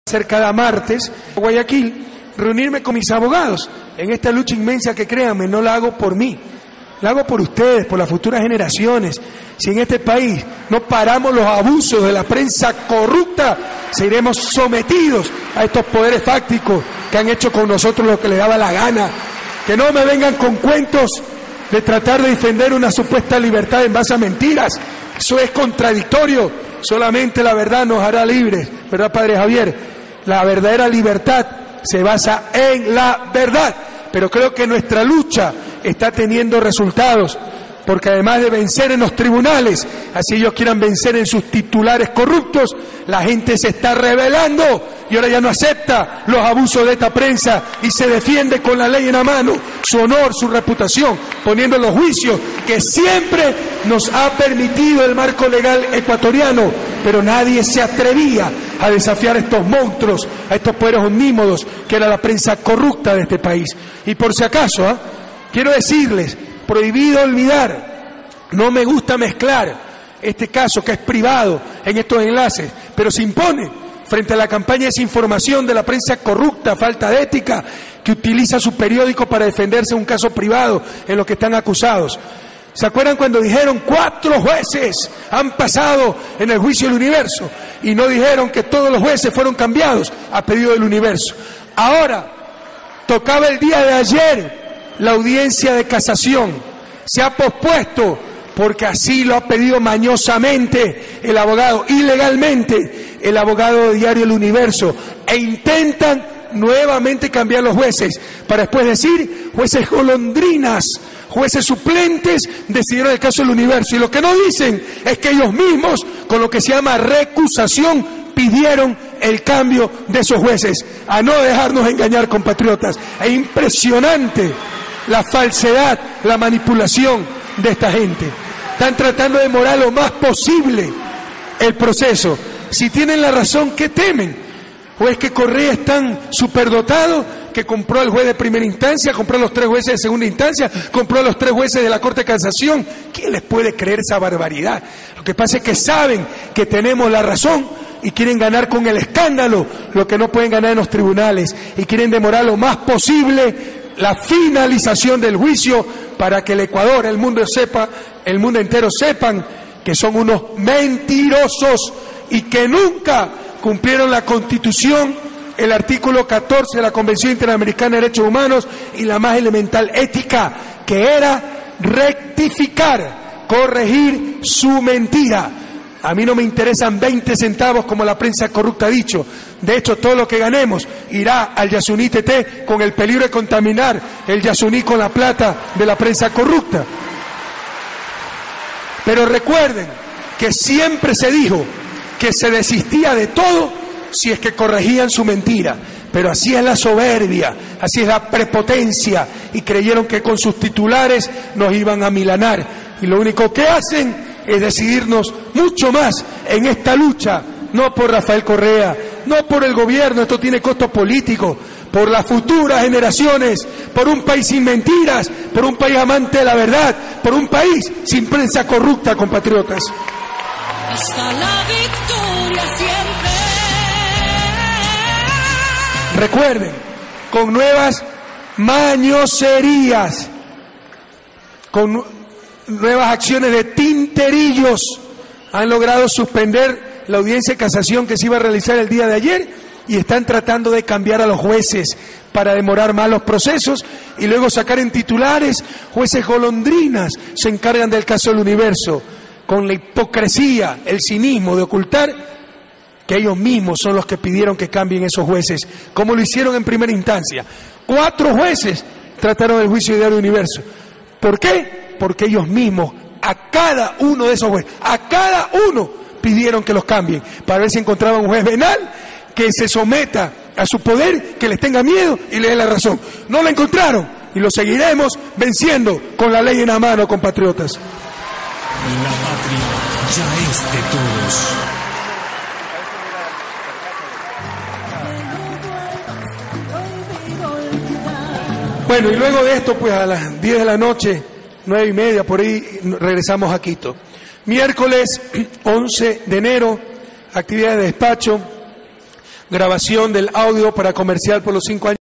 hacer cada martes en Guayaquil, reunirme con mis abogados en esta lucha inmensa que, créanme, no la hago por mí, la hago por ustedes, por las futuras generaciones. Si en este país no paramos los abusos de la prensa corrupta, seguiremos sometidos a estos poderes fácticos que han hecho con nosotros lo que les daba la gana. Que no me vengan con cuentos de tratar de defender una supuesta libertad en base a mentiras. Eso es contradictorio. Solamente la verdad nos hará libres, ¿verdad, Padre Javier? La verdadera libertad se basa en la verdad. Pero creo que nuestra lucha está teniendo resultados, porque además de vencer en los tribunales, así ellos quieran vencer en sus titulares corruptos, la gente se está rebelando y ahora ya no acepta los abusos de esta prensa y se defiende con la ley en la mano, su honor, su reputación, poniendo los juicios que siempre nos ha permitido el marco legal ecuatoriano, pero nadie se atrevía a desafiar a estos monstruos, a estos poderes omnímodos que era la prensa corrupta de este país. Y por si acaso, quiero decirles, prohibido olvidar, no me gusta mezclar este caso que es privado en estos enlaces, pero se impone frente a la campaña de desinformación de la prensa corrupta, falta de ética, que utiliza su periódico para defenderse de un caso privado en lo que están acusados. ¿Se acuerdan cuando dijeron 4 jueces han pasado en el juicio del Universo? Y no dijeron que todos los jueces fueron cambiados a pedido del Universo. Ahora, tocaba el día de ayer la audiencia de casación. Se ha pospuesto porque así lo ha pedido mañosamente el abogado, ilegalmente el abogado de Diario El Universo, e intentan nuevamente cambiar los jueces para después decir jueces golondrinas, jueces suplentes decidieron el caso del Universo, y lo que no dicen es que ellos mismos, con lo que se llama recusación, pidieron el cambio de esos jueces. A no dejarnos engañar, compatriotas. Es impresionante la falsedad, la manipulación de esta gente. Están tratando de demorar lo más posible el proceso. Si tienen la razón, ¿qué temen? ¿O es que Correa es tan superdotado que compró al juez de primera instancia, compró a los 3 jueces de segunda instancia, compró a los 3 jueces de la Corte de Casación? ¿Quién les puede creer esa barbaridad? Lo que pasa es que saben que tenemos la razón y quieren ganar con el escándalo lo que no pueden ganar en los tribunales, y quieren demorar lo más posible la finalización del juicio para que el Ecuador, el mundo entero sepan que son unos mentirosos y que nunca cumplieron la Constitución, el artículo 14 de la Convención Interamericana de Derechos Humanos y la más elemental ética, que era rectificar, corregir su mentira. A mí no me interesan 20 centavos como la prensa corrupta ha dicho. De hecho, todo lo que ganemos irá al Yasuní TT con el peligro de contaminar el Yasuní con la plata de la prensa corrupta. Pero recuerden que siempre se dijo que se desistía de todo si es que corregían su mentira. Pero así es la soberbia, así es la prepotencia, y creyeron que con sus titulares nos iban a milanar. Y lo único que hacen es decidirnos mucho más en esta lucha, no por Rafael Correa, no por el gobierno, esto tiene costo político, por las futuras generaciones, por un país sin mentiras, por un país amante de la verdad, por un país sin prensa corrupta, compatriotas. Hasta la victoria siempre. Recuerden, con nuevas mañoserías, con nuevas acciones de tinterillos, han logrado suspender la audiencia de casación que se iba a realizar el día de ayer, y están tratando de cambiar a los jueces para demorar más los procesos y luego sacar en titulares jueces golondrinas se encargan del caso del Universo, con la hipocresía, el cinismo de ocultar que ellos mismos son los que pidieron que cambien esos jueces, como lo hicieron en primera instancia. 4 jueces trataron el juicio de Diario Universo. ¿Por qué? Porque ellos mismos, a cada uno de esos jueces, a cada uno pidieron que los cambien, para ver si encontraban un juez venal que se someta a su poder, que les tenga miedo y le dé la razón. No la encontraron, y lo seguiremos venciendo con la ley en la mano, compatriotas. La patria ya es de todos. Bueno, y luego de esto, pues a las 10 de la noche, 9:30, por ahí regresamos a Quito. Miércoles 11 de enero, actividad de despacho. grabación del audio para comercial por los 5 años.